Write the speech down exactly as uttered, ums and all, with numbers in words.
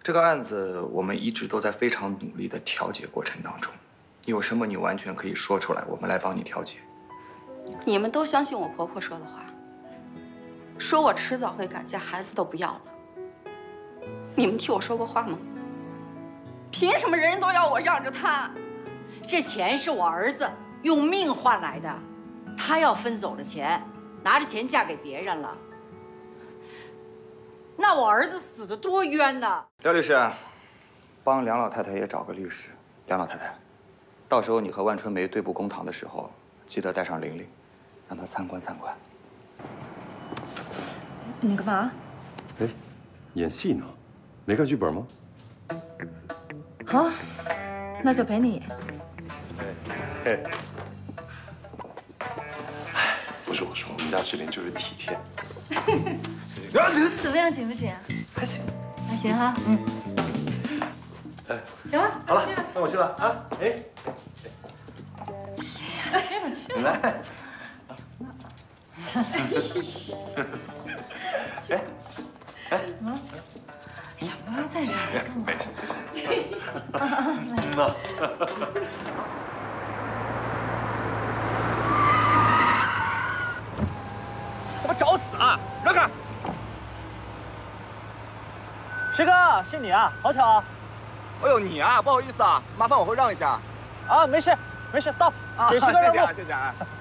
这个案子我们一直都在非常努力的调解过程当中，有什么你完全可以说出来，我们来帮你调解。 你们都相信我婆婆说的话，说我迟早会改嫁，孩子都不要了。你们替我说过话吗？凭什么人人都要我让着他？ 这钱是我儿子用命换来的，他要分走了钱，拿着钱嫁给别人了，那我儿子死得多冤呐！ 廖律师，帮梁老太太也找个律师。梁老太太，到时候你和万春梅对簿公堂的时候，记得带上玲玲，让她参观参观。 你干嘛？ 哎，演戏呢？没看剧本吗？ 好，那就陪你演。 哎，哎，不是我说，我们家志玲就是体贴。 怎么样，紧不紧？ 还行， 还行哈。嗯。 哎， 行了， 好了，那我去了啊。哎， 哎呀，去吧去吧。 来。哎，哎， 嗯。哎呀，妈在这儿干嘛？ 没事没事。 嗯呐。 他妈找死啊！让开！师哥，是你啊，好巧啊！ 哎呦，你啊，不好意思啊，麻烦往后让一下。 啊，没事没事，到，给师哥让路。 谢谢啊，谢谢啊。